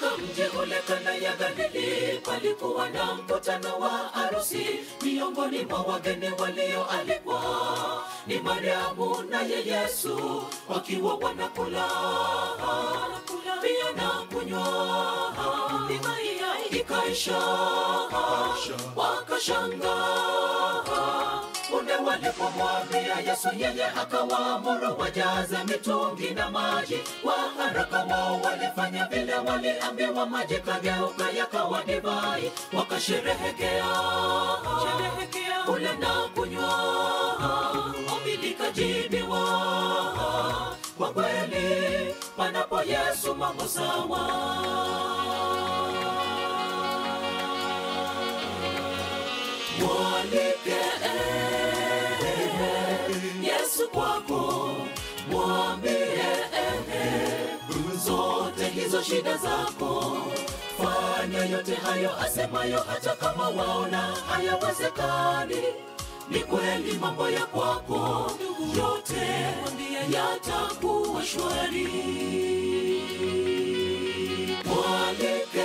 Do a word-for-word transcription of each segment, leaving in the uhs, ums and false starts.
Katika mji ule Kana ya Galili palikuwa na mkutano wa harusi. Miongoni mwa wageni walioalikwa ni Mariamu naye Yesu, wakiwa wanakula pia na kunywa. Divai ikaisha, wakashangaa. Punde walipomwambia Yesu, yeye akawaamuru wajaze mitungi na maji. Kwa haraka wao walifanya vile waliambiwa, maji kageuka yakawa divai. Wakasherehekea kula na kunywa, ombi likajibiwa. Kwa kweli panapo Yesu mambo sawa. Mwalike Yesu kwako, mwambie zote hizo shida zako. Fanya yote hayo asemayo, hata kama waona hayawezekani. Ni kweli mambo ya kwako yote yatakuwa shwari. Mwalike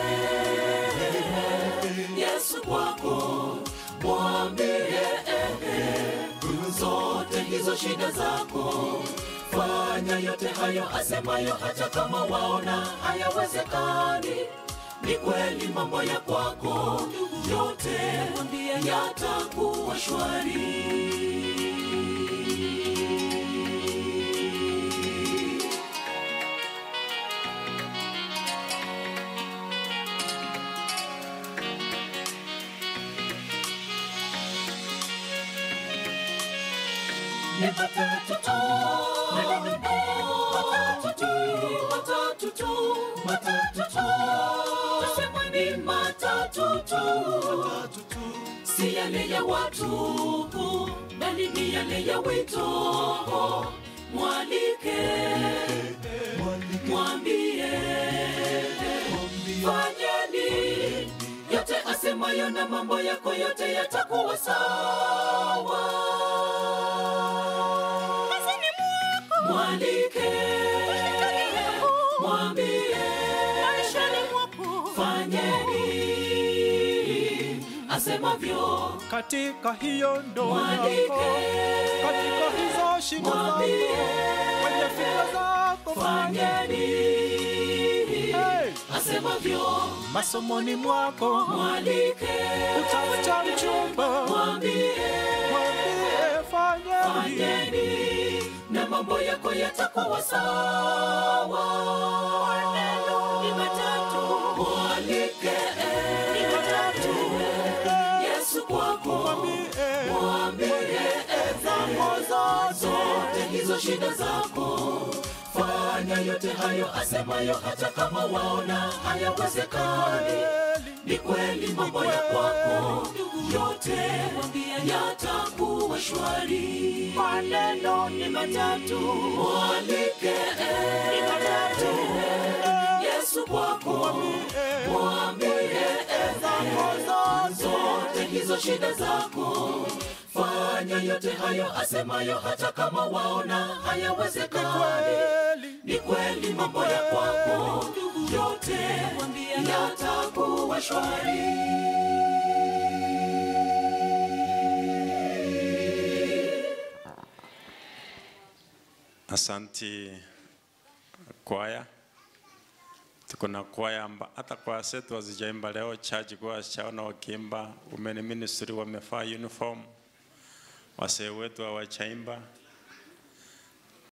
Yesu kwako, mwambie zote hizo shida zako. Fanya yote hayo asemayo, hata kama waona hayawezekani. Ni kweli mambo ya kwako yote yatakuwa shwari. Ni matatu tu, matatu tu, matatu tu, matatu tu. Tusema ni matatu tu, si yale ya watu, bali ni yale ya wito. Mwalike, mwambie, fanyeni yote asemayo, na mambo yako yote yatakuwa sawa. Mwalike, mwambie, fanyeni asemavyo katika hiyo ndoa. Mwalike, katika hizo shida zako, kwenye fikra zako, fanyeni hey, asemavyo masomoni mwako. Mwalike, utafuta mchumba, mwambie, mwambie fanyeni, fanyeni na mambo yako yatakuwa sawa. Maneno ni matatu, mwalike ni matatu. Yesu kwako, mwambie zote hizo shida zako. Fanya yote hayo asemayo, hata kama waona hayawezekani. Ni kweli mambo ya kwako yote yatakuwa shwari. Maneno ni matatu, mwalike ni matatu. Yesu kwako, mwambie zote hizo shida zako. Fanya yote hayo asemayo, hata kama waona hayawezekani. Ni kweli mambo ya kwako yote yatakuwa shwari. Asanti kwaya. Tuko na kwaya amba hata kwa setu wazijaimba leo church kwa chaona wakiimba. Women ministry wamefaa uniform. Wasee wetu hawachaimba.